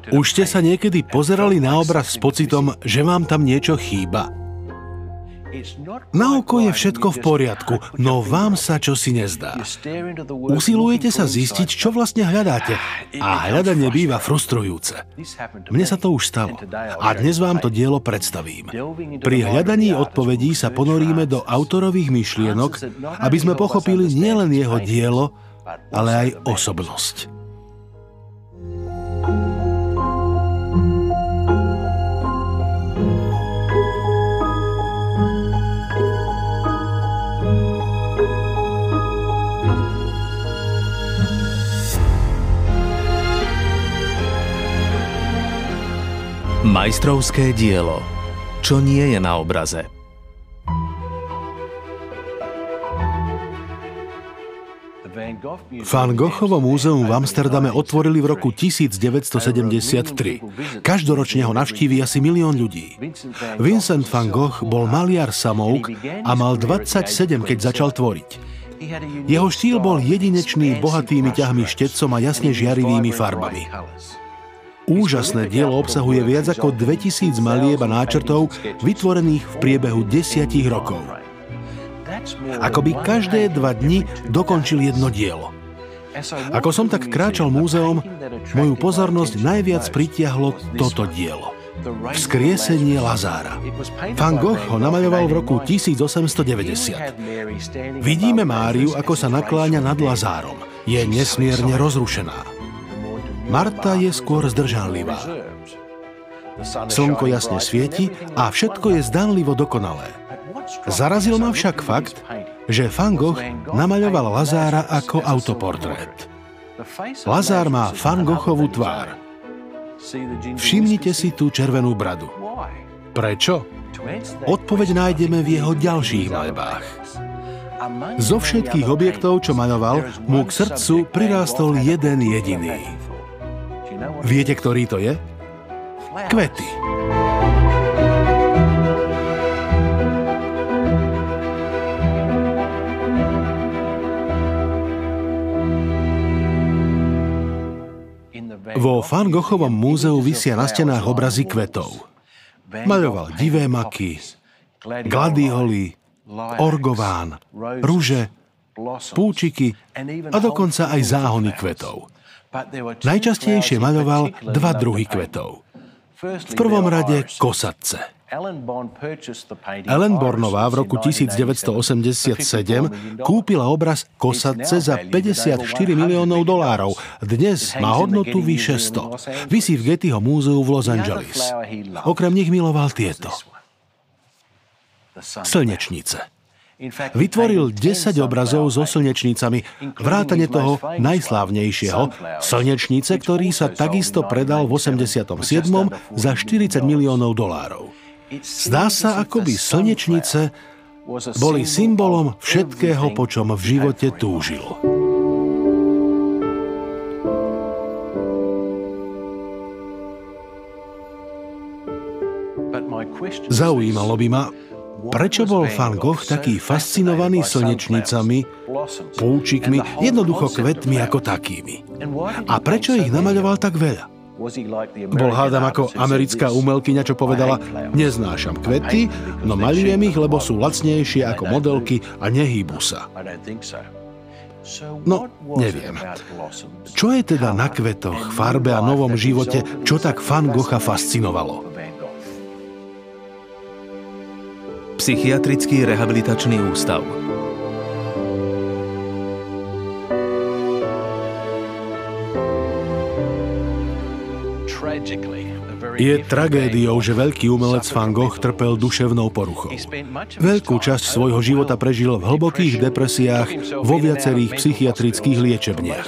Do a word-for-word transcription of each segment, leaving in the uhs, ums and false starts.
Už ste sa niekedy pozerali na obraz s pocitom, že vám tam niečo chýba? Na oko je všetko v poriadku, no vám sa čosi nezdá. Usilujete sa zistiť, čo vlastne hľadáte, a hľadanie býva frustrujúce. Mne sa to už stalo a dnes vám to dielo predstavím. Pri hľadaní odpovedí sa ponoríme do autorových myšlienok, aby sme pochopili nielen jeho dielo, ale aj osobnosť. Majstrovské dielo. Čo nie je na obraze? Van Goghovo múzeum v Amsterdame otvorili v roku tisícdeväťstosedemdesiattri. Každoročne ho navštíví asi milión ľudí. Vincent van Gogh bol maliar samouk a mal dvadsaťsedem, keď začal tvoriť. Jeho štýl bol jedinečný, bohatými ťahmi štecom a jasne žiarivými farbami. Úžasné dielo obsahuje viac ako dvetisíc malieb a náčrtov vytvorených v priebehu desiatich rokov. Akoby každé dva dni dokončil jedno dielo. Ako som tak kráčal múzeum, moju pozornosť najviac pritiahlo toto dielo. Vzkriesenie Lazára. Van Gogh ho namaľoval v roku tisícosemstodeväťdesiat. Vidíme Máriu, ako sa nakláňa nad Lazárom. Je nesmierne rozrušená. Marta je skôr zdržanlivá. Slnko jasne svieti a všetko je zdanlivo dokonalé. Zarazil ma však fakt, že Van Gogh namaľoval Lazára ako autoportrét. Lazár má Van Goghovú tvár. Všimnite si tú červenú bradu. Prečo? Odpoveď nájdeme v jeho ďalších maľbách. Zo všetkých objektov, čo maľoval, mu k srdcu prirástol jeden jediný. Viete, ktorý to je? Kvety. Vo Van Goghovom múzeu visia na stenách obrazy kvetov. Maľoval divé maky, gladioly, orgován, ruže, púčiky a dokonca aj záhony kvetov. Najčastejšie maľoval dva druhy kvetov. V prvom rade kosatce. Ellen Bornová v roku tisícdeväťstoosemdesiatsedem kúpila obraz kosatce za päťdesiatštyri miliónov dolárov. Dnes má hodnotu vyše sto. Visí v Gettyho múzeu v Los Angeles. Okrem nich miloval tieto. Slnečnice. Vytvoril desať obrazov so slnečnicami, vrátane toho najslávnejšieho, Slnečnice, ktorý sa takisto predal v osemdesiatom siedmom za štyridsať miliónov dolárov. Zdá sa, ako by slnečnice boli symbolom všetkého, po čom v živote túžil. Zaujímalo by ma, prečo bol Van Gogh taký fascinovaný slnečnicami, púčikmi, jednoducho kvetmi ako takými? A prečo ich namaľoval tak veľa? Bol hádam ako americká umelkyňa, čo povedala: neznášam kvety, no maľujem ich, lebo sú lacnejšie ako modelky a nehýbu sa. No, neviem. Čo je teda na kvetoch, farbe a novom živote, čo tak Van Gogha fascinovalo? Psychiatrický rehabilitačný ústav. Je tragédiou, že veľký umelec Van Gogh trpel duševnou poruchou. Veľkú časť svojho života prežil v hlbokých depresiách vo viacerých psychiatrických liečebniach.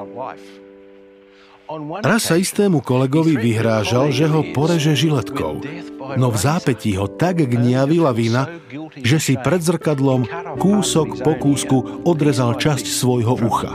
Raz sa istému kolegovi vyhrážal, že ho poreže žiletkou, no v zápätí ho tak gniavila vina, že si pred zrkadlom kúsok po kúsku odrezal časť svojho ucha.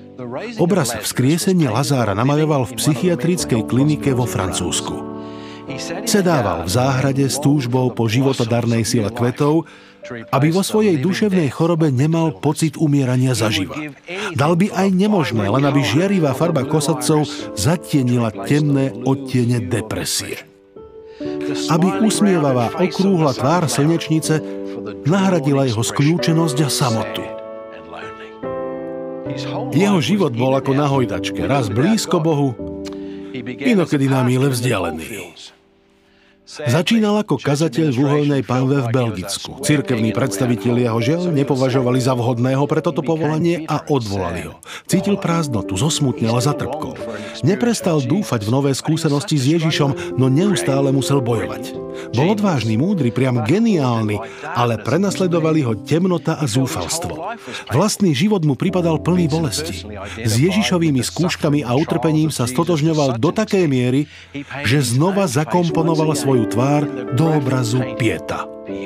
Obraz Vzkriesenie Lazára namaľoval v psychiatrickej klinike vo Francúzsku. Sedával v záhrade s túžbou po životodarnej sile kvetov, aby vo svojej duševnej chorobe nemal pocit umierania zaživa. Dal by aj nemožné, len aby žiarivá farba kosadcov zatienila temné odtiene depresie. Aby usmievavá okrúhla tvár slnečnice nahradila jeho skľúčenosť a samotu. Jeho život bol ako na hojdačke, raz blízko Bohu, inokedy na míle vzdialený. Začínal ako kazateľ v uhoľnej panve v Belgicku. Cirkevní predstavitelia ho žiaľ nepovažovali za vhodného pre toto povolanie a odvolali ho. Cítil prázdnotu, zosmutnel a zatrpkol. Neprestal dúfať v nové skúsenosti s Ježišom, no neustále musel bojovať. Bol odvážny, múdry, priam geniálny, ale prenasledovali ho temnota a zúfalstvo. Vlastný život mu pripadal plný bolesti. S Ježišovými skúškami a utrpením sa stotožňoval do takej miery, že znova zakomponoval svoju tvár do obrazu Pieta.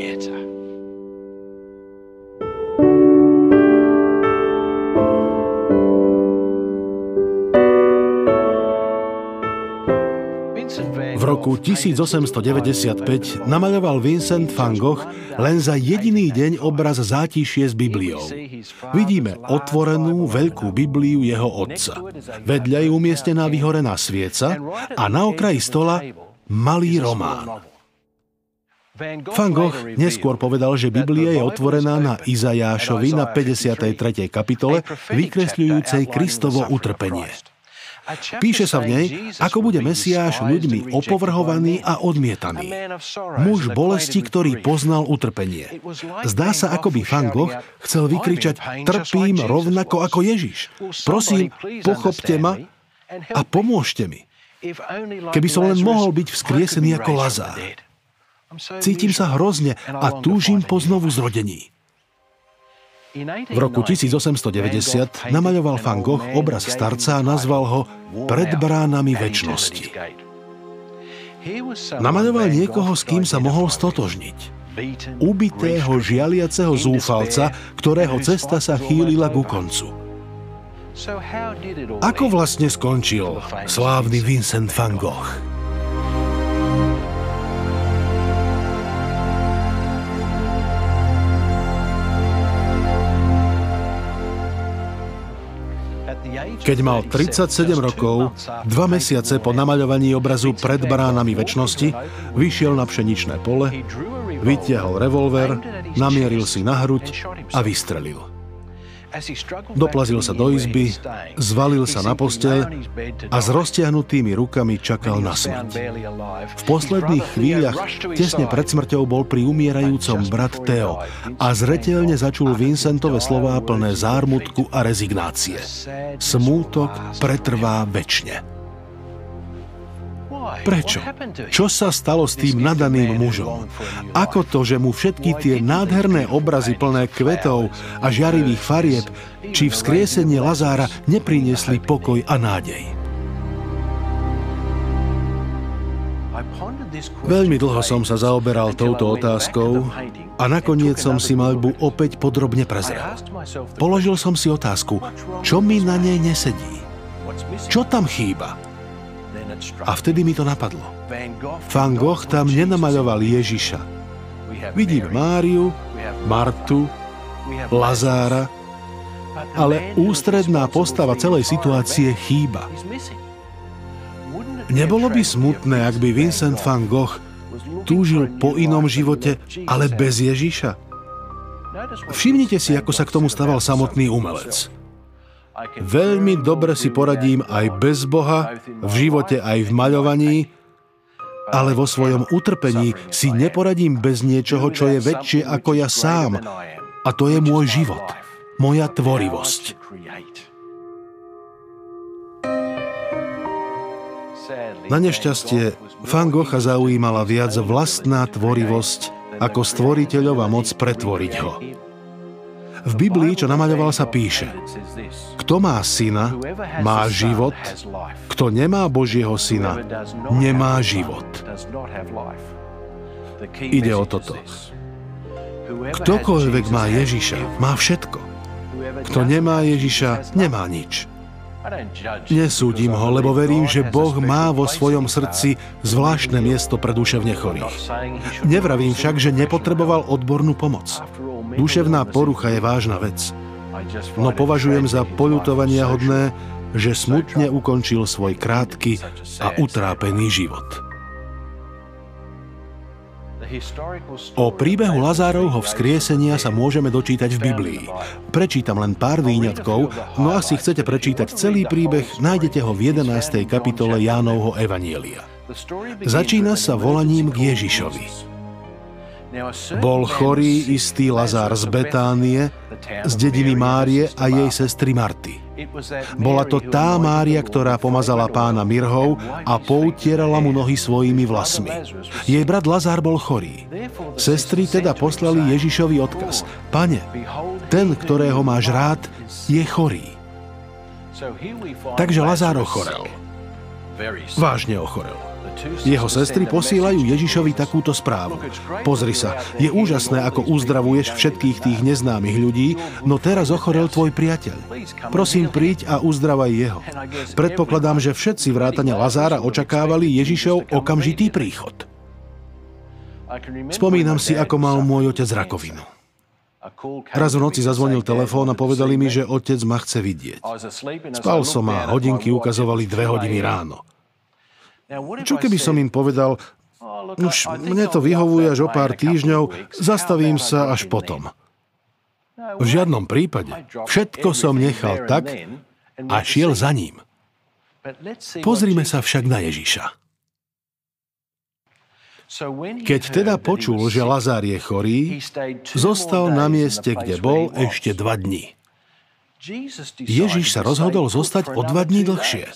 V roku tisícosemstodeväťdesiatpäť namaľoval Vincent van Gogh len za jediný deň obraz Zátišie s Bibliou. Vidíme otvorenú veľkú Bibliu jeho otca. Vedľa je umiestnená vyhorená svieca a na okraji stola malý román. Van Gogh neskôr povedal, že Biblia je otvorená na Izajášovi na päťdesiatej tretej kapitole, vykresľujúcej Kristovo utrpenie. Píše sa v nej, ako bude Mesiáš ľuďmi opovrhovaný a odmietaný. Muž bolesti, ktorý poznal utrpenie. Zdá sa, ako by Van Gogh chcel vykričať: trpím rovnako ako Ježiš. Prosím, pochopte ma a pomôžte mi. Keby som len mohol byť vzkriesený ako Lazár. Cítim sa hrozne a túžim po znovu zrodení. V roku tisícosemstodeväťdesiat namaľoval Van Gogh obraz starca a nazval ho Pred bránami večnosti. Namaľoval niekoho, s kým sa mohol stotožniť. Ubitého, žialiaceho zúfalca, ktorého cesta sa chýlila ku koncu. Ako vlastne skončil slávny Vincent van Gogh? Keď mal tridsaťsedem rokov, dva mesiace po namaľovaní obrazu Pred bránami večnosti, vyšiel na pšeničné pole, vytiahol revolver, namieril si na hruď a vystrelil. Doplazil sa do izby, zvalil sa na posteľ a s roztiahnutými rukami čakal na smrť. V posledných chvíľach, tesne pred smrťou, bol pri umierajúcom brat Theo a zreteľne začul Vincentove slová plné zármutku a rezignácie. Smútok pretrvá večne. Prečo? Čo sa stalo s tým nadaným mužom? Ako to, že mu všetky tie nádherné obrazy plné kvetov a žiarivých farieb či vzkriesenie Lazára nepriniesli pokoj a nádej? Veľmi dlho som sa zaoberal touto otázkou a nakoniec som si maľbu opäť podrobne prezrel. Položil som si otázku, čo mi na nej nesedí? Čo tam chýba? A vtedy mi to napadlo. Van Gogh tam nenamaľoval Ježiša. Vidím Máriu, Martu, Lazára, ale ústredná postava celej situácie chýba. Nebolo by smutné, ak by Vincent van Gogh túžil po inom živote, ale bez Ježiša? Všimnite si, ako sa k tomu staval samotný umelec. Veľmi dobre si poradím aj bez Boha, v živote aj v maľovaní, ale vo svojom utrpení si neporadím bez niečoho, čo je väčšie ako ja sám. A to je môj život, moja tvorivosť. Na nešťastie Van Gogha zaujímala viac vlastná tvorivosť ako stvoriteľová moc pretvoriť ho. V Biblii, čo namaľoval, sa píše: kto má syna, má život, kto nemá Božieho syna, nemá život. Ide o toto. Ktokoľvek má Ježiša, má všetko. Kto nemá Ježiša, nemá nič. Nesúdim ho, lebo verím, že Boh má vo svojom srdci zvláštne miesto pre duševne chorých. Nevravím však, že nepotreboval odbornú pomoc. Duševná porucha je vážna vec. No považujem za poľutovania hodné, že smutne ukončil svoj krátky a utrápený život. O príbehu Lazárovho vzkriesenia sa môžeme dočítať v Biblii. Prečítam len pár výňatkov, no ak si chcete prečítať celý príbeh, nájdete ho v jedenástej kapitole Jánovho evanjelia. Začína sa volaním k Ježišovi. Bol chorý istý Lazár z Betánie, z dediny Márie a jej sestry Marty. Bola to tá Mária, ktorá pomazala pána mirhou a poutierala mu nohy svojimi vlasmi. Jej brat Lazár bol chorý. Sestry teda poslali Ježišovi odkaz: Pane, ten, ktorého máš rád, je chorý. Takže Lazár ochorel. Vážne ochorel. Jeho sestry posílajú Ježišovi takúto správu. Pozri sa, je úžasné, ako uzdravuješ všetkých tých neznámych ľudí, no teraz ochorel tvoj priateľ. Prosím, príď a uzdravaj jeho. Predpokladám, že všetci vrátane Lazára očakávali Ježišov okamžitý príchod. Spomínam si, ako mal môj otec rakovinu. Raz v noci zazvonil telefón a povedali mi, že otec ma chce vidieť. Spal som a hodinky ukazovali dve hodiny ráno. Čo keby som im povedal: už mne to vyhovuje až o pár týždňov, zastavím sa až potom. V žiadnom prípade. Všetko som nechal tak a šiel za ním. Pozrime sa však na Ježiša. Keď teda počul, že Lazár je chorý, zostal na mieste, kde bol, ešte dva dni. Ježiš sa rozhodol zostať o dva dni dlhšie.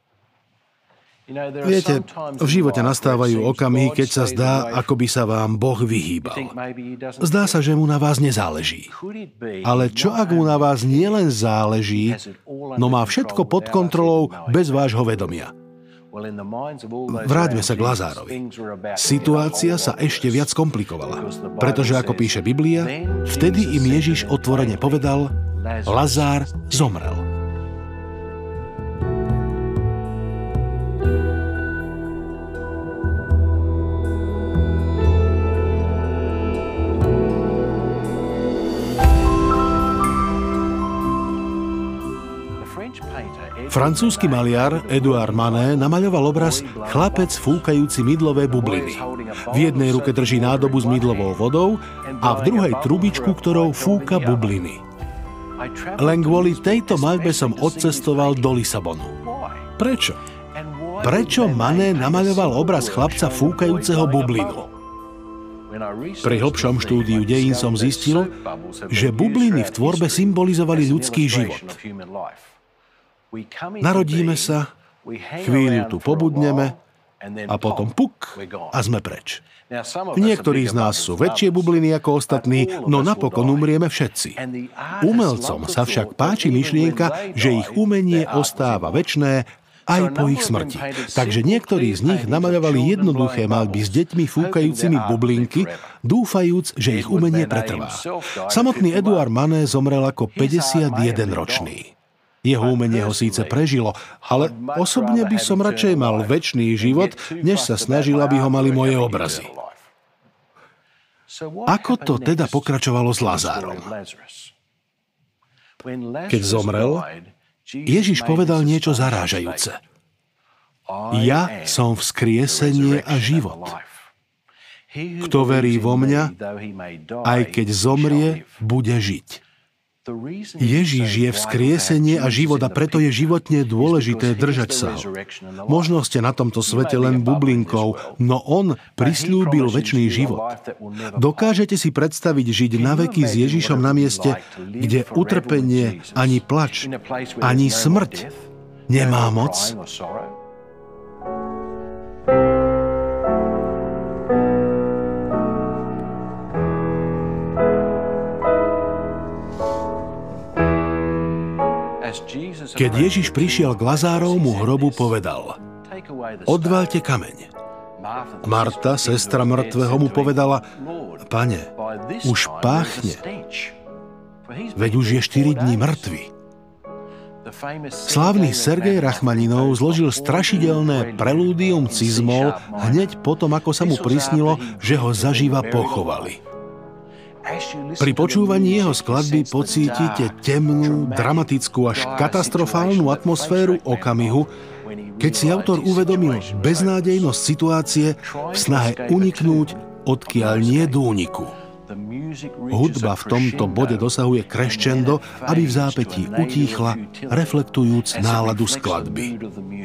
Viete, v živote nastávajú okamihy, keď sa zdá, ako by sa vám Boh vyhýbal. Zdá sa, že mu na vás nezáleží. Ale čo ak mu na vás nielen záleží, no má všetko pod kontrolou bez vášho vedomia? Vráťme sa k Lazárovi. Situácia sa ešte viac komplikovala, pretože, ako píše Biblia, vtedy im Ježiš otvorene povedal: Lazár zomrel. Francúzsky maliar Édouard Manet namaľoval obraz Chlapec fúkajúci mydlové bubliny. V jednej ruke drží nádobu s mydlovou vodou a v druhej trubičku, ktorou fúka bubliny. Len kvôli tejto maľbe som odcestoval do Lisabonu. Prečo? Prečo Manet namaľoval obraz chlapca fúkajúceho bublinu? Pri hlbšom štúdiu dejín som zistil, že bubliny v tvorbe symbolizovali ľudský život. Narodíme sa, chvíľu tu pobudneme a potom puk a sme preč. Niektorí z nás sú väčšie bubliny ako ostatní, no napokon umrieme všetci. Umelcom sa však páči myšlienka, že ich umenie ostáva večné aj po ich smrti. Takže niektorí z nich namaľovali jednoduché maľby s deťmi fúkajúcimi bublinky, dúfajúc, že ich umenie pretrvá. Samotný Édouard Manet zomrel ako päťdesiatjedenročný. Jeho umenie ho síce prežilo, ale osobne by som radšej mal večný život, než sa snažil, aby ho mali moje obrazy. Ako to teda pokračovalo s Lazárom? Keď zomrel, Ježiš povedal niečo zarážajúce. Ja som vzkriesenie a život. Kto verí vo mňa, aj keď zomrie, bude žiť. Ježiš je vzkriesenie a život a preto je životne dôležité držať sa ho. Možno ste na tomto svete len bublinkou, no on prisľúbil večný život. Dokážete si predstaviť žiť na veky s Ježišom na mieste, kde utrpenie, ani plač, ani smrť nemá moc? Keď Ježiš prišiel k Lazárovmu hrobu, povedal: Odvaľte kameň. Marta, sestra mŕtvého, mu povedala: Pane, už páchne, veď už je štyri dni mŕtvy. Slávny Sergej Rachmaninov zložil strašidelné prelúdium cizmol hneď potom, ako sa mu prisnilo, že ho zaživa pochovali. Pri počúvaní jeho skladby pocítite temnú, dramatickú až katastrofálnu atmosféru okamihu, keď si autor uvedomil beznádejnosť situácie v snahe uniknúť, odkiaľ nie do úniku. Hudba v tomto bode dosahuje crescendo, aby v zápätí utíchla, reflektujúc náladu skladby.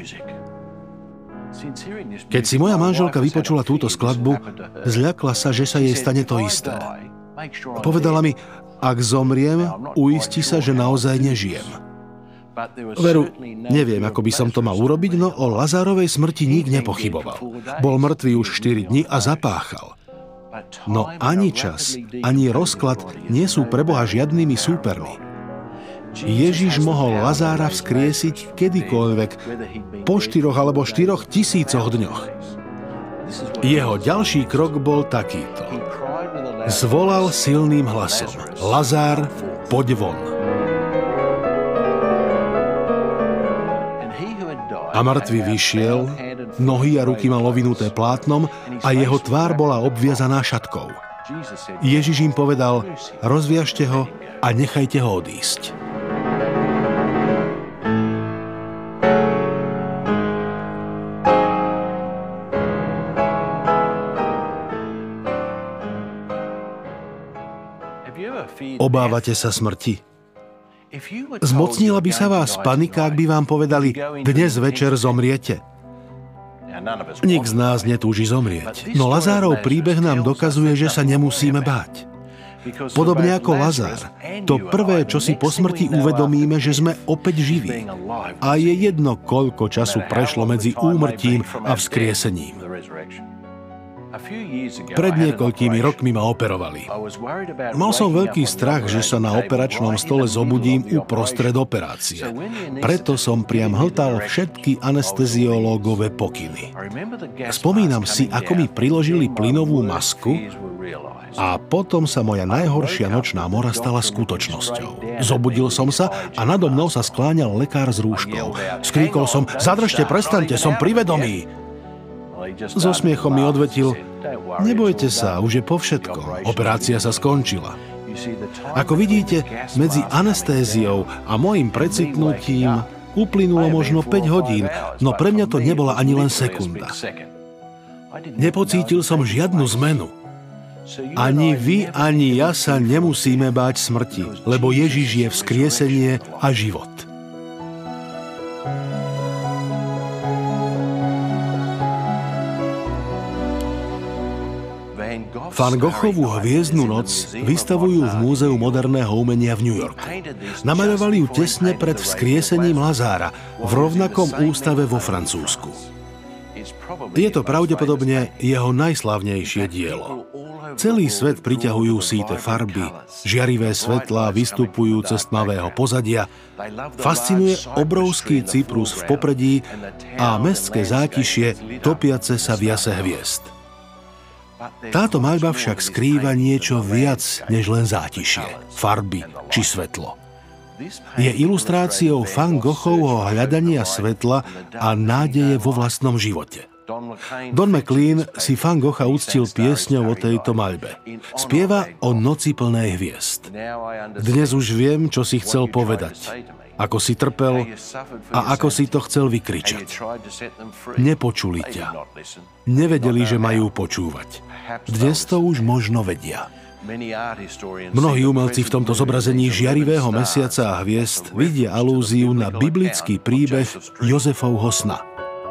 Keď si moja manželka vypočula túto skladbu, zľakla sa, že sa jej stane to isté. Povedala mi, ak zomriem, uisti sa, že naozaj nežijem. Veru, neviem, ako by som to mal urobiť, no o Lazárovej smrti nik nepochyboval. Bol mŕtvý už štyri dni a zapáchal. No ani čas, ani rozklad nie sú pre Boha žiadnymi súpermi. Ježiš mohol Lazára vzkriesiť kedykoľvek, po štyroch alebo štyroch tisícoch dňoch. Jeho ďalší krok bol takýto. Zvolal silným hlasom: Lazár, poď von. A mŕtvy vyšiel, nohy a ruky mal ovinuté plátnom a jeho tvár bola obviazaná šatkou. Ježiš im povedal: rozviažte ho a nechajte ho odísť. Obávate sa smrti? Zmocnila by sa vás panika, ak by vám povedali: dnes večer zomriete? Nik z nás netúži zomrieť, no Lazárov príbeh nám dokazuje, že sa nemusíme báť. Podobne ako Lazár, to prvé, čo si po smrti uvedomíme, že sme opäť živí. A je jedno, koľko času prešlo medzi úmrtím a vzkriesením. Pred niekoľkými rokmi ma operovali. Mal som veľký strach, že sa na operačnom stole zobudím uprostred operácie. Preto som priam hltal všetky anesteziológové pokyny. Spomínam si, ako mi priložili plynovú masku a potom sa moja najhoršia nočná mora stala skutočnosťou. Zobudil som sa a nado mnou sa skláňal lekár s rúškou. Skríkol som: zadržte, prestaňte, som pri vedomí. So smiechom mi odvetil: nebojte sa, už je po všetkom. Operácia sa skončila. Ako vidíte, medzi anestéziou a mojim precitnutím uplynulo možno päť hodín, no pre mňa to nebola ani len sekunda. Nepocítil som žiadnu zmenu. Ani vy, ani ja sa nemusíme báť smrti, lebo Ježiš je vzkriesenie a život. Van Goghovú Hviezdnu noc vystavujú v Múzeu moderného umenia v New Yorku. Namaľovali ju tesne pred vzkriesením Lazára v rovnakom ústave vo Francúzsku. Je to pravdepodobne jeho najslávnejšie dielo. Celý svet priťahujú síte farby, žiarivé svetlá vystupujúce z tmavého pozadia, fascinuje obrovský Cyprus v popredí a mestské zákyšie topiace sa v jase hviezd. Táto maľba však skrýva niečo viac než len zátišie, farby či svetlo. Je ilustráciou Van Goghovho hľadania svetla a nádeje vo vlastnom živote. Don McLean si Van Gogha uctil piesňou o tejto maľbe. Spieva o noci plnej hviezd. Dnes už viem, čo si chcel povedať, ako si trpel a ako si to chcel vykričať. Nepočuli ťa. Nevedeli, že majú počúvať. Dnes to už možno vedia. Mnohí umelci v tomto zobrazení žiarivého mesiaca a hviezd vidia alúziu na biblický príbeh Jozefovho sna.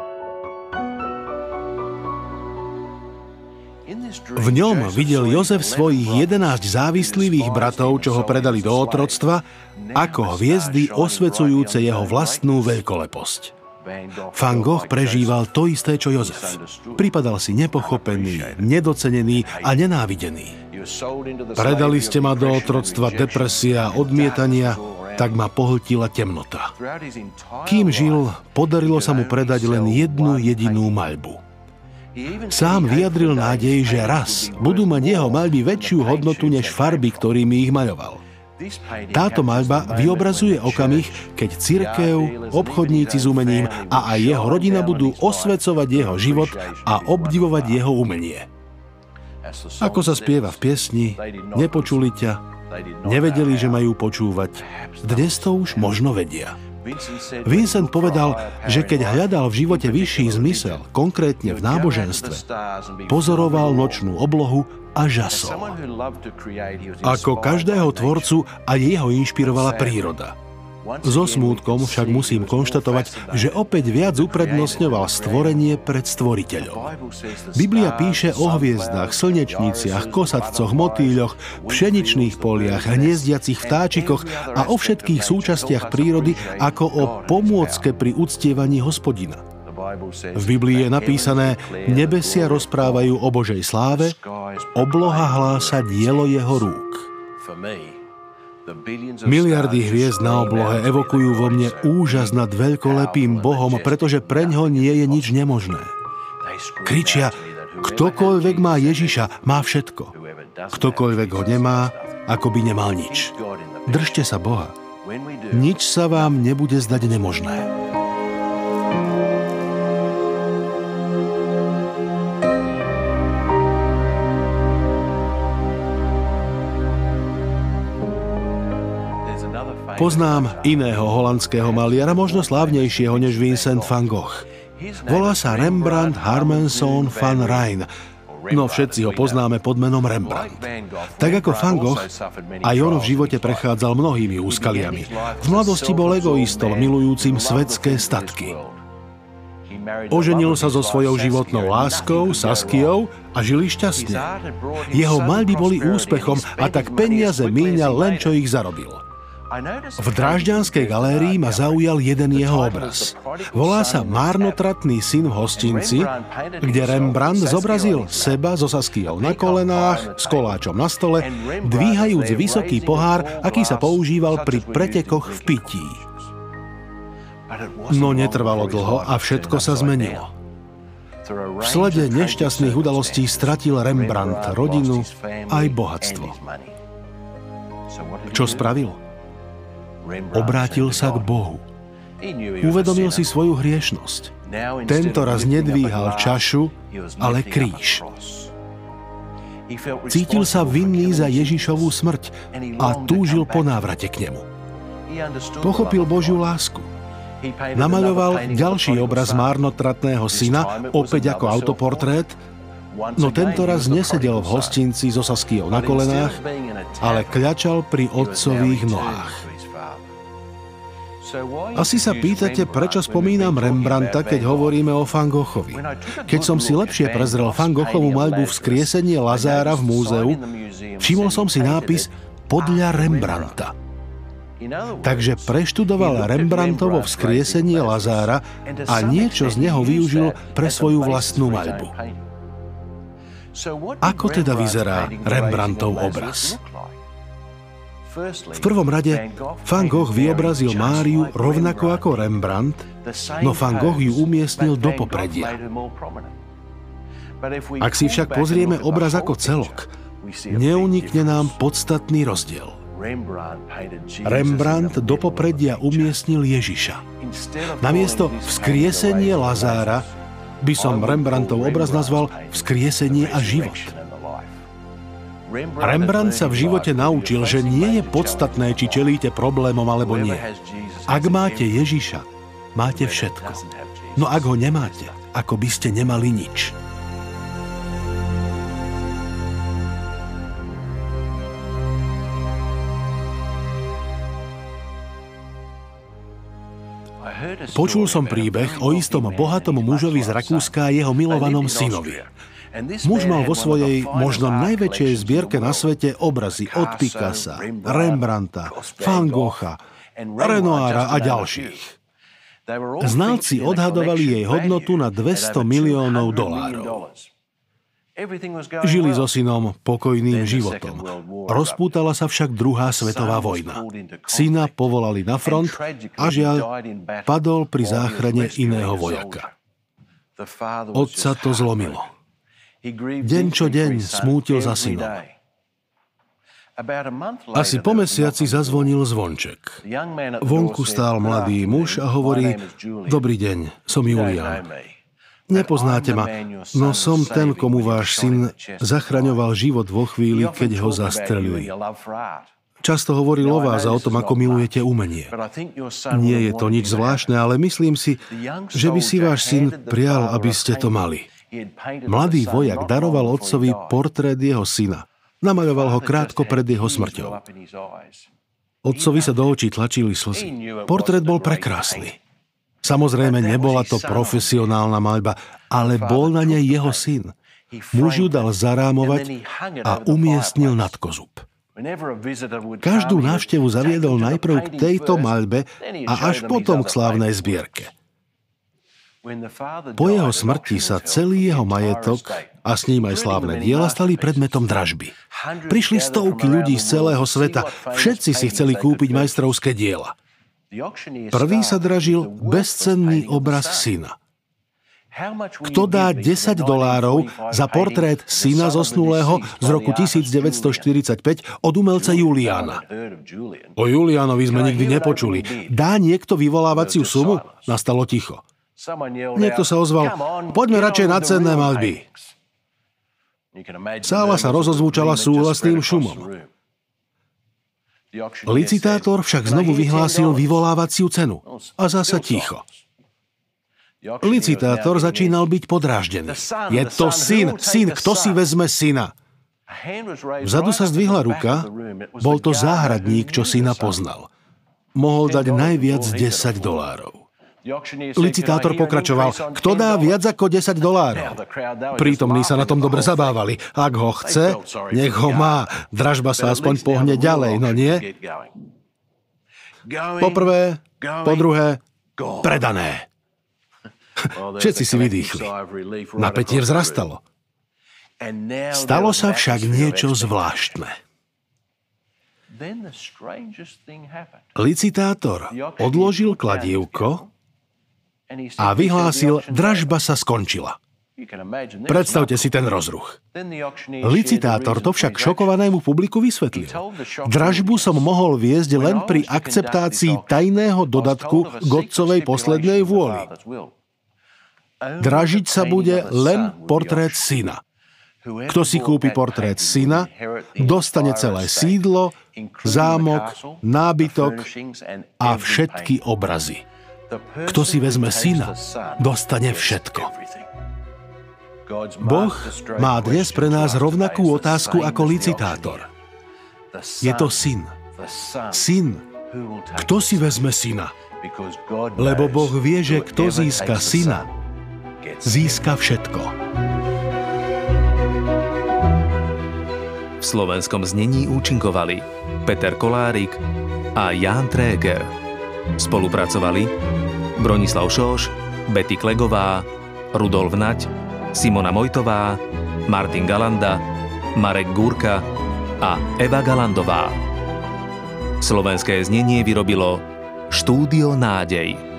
V ňom videl Jozef svojich jedenásť závislivých bratov, čo ho predali do otroctva, ako hviezdy osvecujúce jeho vlastnú veľkoleposť. Van Gogh prežíval to isté, čo Jozef. Pripadal si nepochopený, nedocenený a nenávidený. Predali ste ma do otroctva depresia a odmietania, tak ma pohltila temnota. Kým žil, podarilo sa mu predať len jednu jedinú maľbu. Sám vyjadril nádej, že raz budú mať jeho maľby väčšiu hodnotu než farby, ktorými ich maľoval. Táto maľba vyobrazuje okamih, keď cirkev, obchodníci s umením a aj jeho rodina budú osvecovať jeho život a obdivovať jeho umenie. Ako sa spieva v piesni, nepočuli ťa, nevedeli, že majú počúvať. Dnes to už možno vedia. Vincent povedal, že keď hľadal v živote vyšší zmysel, konkrétne v náboženstve, pozoroval nočnú oblohu a žasol. Ako každého tvorcu, aj jeho inšpirovala príroda. So smútkom však musím konštatovať, že opäť viac uprednostňoval stvorenie pred stvoriteľom. Biblia píše o hviezdách, slnečniciach, kosatcoch, motýľoch, pšeničných poliach, hniezdiacich vtáčikoch a o všetkých súčastiach prírody ako o pomôcke pri uctievaní Hospodina. V Biblii je napísané: nebesia rozprávajú o Božej sláve, obloha hlása dielo jeho rúk. Miliardy hviezd na oblohe evokujú vo mne úžas nad veľkolepým Bohom, pretože preňho nie je nič nemožné. Kričia: ktokoľvek má Ježiša, má všetko. Ktokoľvek ho nemá, ako by nemal nič. Držte sa Boha. Nič sa vám nebude zdať nemožné. Poznám iného holandského maliara, možno slávnejšieho než Vincent van Gogh. Volá sa Rembrandt Harmenson van Rijn, no všetci ho poznáme pod menom Rembrandt. Tak ako Van Gogh, aj on v živote prechádzal mnohými úskaliami. V mladosti bol egoistom, milujúcim svetské statky. Oženil sa so svojou životnou láskou, Saskiou, a žili šťastne. Jeho maľby boli úspechom a tak peniaze míňal len, čo ich zarobil. V Drážďanskej galérii ma zaujal jeden jeho obraz. Volá sa Márnotratný syn v hostinci, kde Rembrandt zobrazil seba so Saskiou na kolenách, s koláčom na stole, dvíhajúc vysoký pohár, aký sa používal pri pretekoch v pití. No netrvalo dlho a všetko sa zmenilo. V slede nešťastných udalostí stratil Rembrandt rodinu aj bohatstvo. Čo spravil? Obrátil sa k Bohu. Uvedomil si svoju hriešnosť. Tento raz nedvíhal čašu, ale kríž. Cítil sa vinný za Ježišovú smrť a túžil po návrate k nemu. Pochopil Božiu lásku. Namaľoval ďalší obraz márnotratného syna, opäť ako autoportrét, no tento raz nesedel v hostinci so Saskiou na kolenách, ale kľačal pri otcových nohách. Asi sa pýtate, prečo spomínam Rembrandta, keď hovoríme o Van Goghovi. Keď som si lepšie prezrel Van Goghovú maľbu Vzkriesenie Lazára v múzeu, všimol som si nápis Podľa Rembrandta. Takže preštudoval Rembrandtovo Vzkriesenie Lazára a niečo z neho využil pre svoju vlastnú maľbu. Ako teda vyzerá Rembrandtov obraz? V prvom rade Van Gogh vyobrazil Máriu rovnako ako Rembrandt, no Van Gogh ju umiestnil do popredia. Ak si však pozrieme obraz ako celok, neunikne nám podstatný rozdiel. Rembrandt do popredia umiestnil Ježiša. Namiesto Vzkriesenie Lazára by som Rembrandtov obraz nazval Vzkriesenie a život. Rembrandt sa v živote naučil, že nie je podstatné, či čelíte problémom alebo nie. Ak máte Ježiša, máte všetko. No ak ho nemáte, ako by ste nemali nič. Počul som príbeh o istom bohatom mužovi z Rakúska a jeho milovanom synovi. Muž mal vo svojej možno najväčšej zbierke na svete obrazy od Picassa, Rembrandta, Van Gogha, Renoira a ďalších. Znalci odhadovali jej hodnotu na dvesto miliónov dolárov. Žili so synom pokojným životom. Rozpútala sa však druhá svetová vojna. Syna povolali na front a žiaľ padol pri záchrane iného vojaka. Otca to zlomilo. Deň čo deň smútil za synom. Asi po mesiaci zazvonil zvonček. Vonku stál mladý muž a hovorí: Dobrý deň, som Julián. Nepoznáte ma, no som ten, komu váš syn zachraňoval život vo chvíli, keď ho zastrelili. Často hovoril o vás a o tom, ako milujete umenie. Nie je to nič zvláštne, ale myslím si, že by si váš syn prial, aby ste to mali. Mladý vojak daroval otcovi portrét jeho syna. Namaľoval ho krátko pred jeho smrťou. Otcovi sa do očí tlačili slzy. Portrét bol prekrásny. Samozrejme, nebola to profesionálna maľba, ale bol na nej jeho syn. Muž ju dal zarámovať a umiestnil nad kozub. Každú návštevu zaviedol najprv k tejto maľbe a až potom k slávnej zbierke. Po jeho smrti sa celý jeho majetok a s ním aj slávne diela stali predmetom dražby. Prišli stovky ľudí z celého sveta, všetci si chceli kúpiť majstrovské diela. Prvý sa dražil bezcenný obraz syna. Kto dá desať dolárov za portrét syna zosnulého z roku devätnásťstoštyridsaťpäť od umelca Juliána? O Juliánovi sme nikdy nepočuli. Dá niekto vyvolávaciu sumu? Nastalo ticho. Niekto sa ozval: Poďme radšej na cenné maľby. Sála sa rozozvučala súhlasným šumom. Licitátor však znovu vyhlásil vyvolávaciu cenu. A zasa ticho. Licitátor začínal byť podráždený. Je to syn, syn, kto si vezme syna? Vzadu sa zdvihla ruka, bol to záhradník, čo syna poznal. Mohol dať najviac desať dolárov. Licitátor pokračoval: Kto dá viac ako desať dolárov? Prítomní sa na tom dobre zabávali. Ak ho chce, nech ho má. Dražba sa aspoň pohne ďalej, no nie? Po prvé, po druhé, predané. Všetci si vydýchli. Napätie vzrastalo. Stalo sa však niečo zvláštne. Licitátor odložil kladívko a vyhlásil: Dražba sa skončila. Predstavte si ten rozruch. Licitátor to však šokovanému publiku vysvetlil. Dražbu som mohol viesť len pri akceptácii tajného dodatku k otcovej poslednej vôli. Dražiť sa bude len portrét syna. Kto si kúpi portrét syna, dostane celé sídlo, zámok, nábytok a všetky obrazy. Kto si vezme syna, dostane všetko. Boh má dnes pre nás rovnakú otázku ako licitátor. Je to syn. Syn. Kto si vezme syna? Lebo Boh vie, že kto získa syna, získa všetko. V slovenskom znení účinkovali Peter Kolárik a Ján Tréger. Spolupracovali Bronislav Šoš, Betty Klegová, Rudolf Nať, Simona Mojtová, Martin Galanda, Marek Gúrka a Eva Galandová. Slovenské znenie vyrobilo Štúdio Nádej.